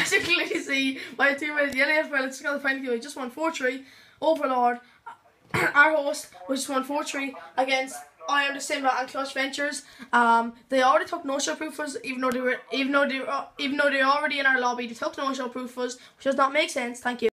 As you can clearly see, my teammates, the LAFL, it's got the final game. We just won 4-3. Overlord, our host, we just won 4-3 against I Am the Simba and Clutch Ventures. They already took no-show proofers, even though they're already in our lobby. They took no-show proofers, which does not make sense. Thank you.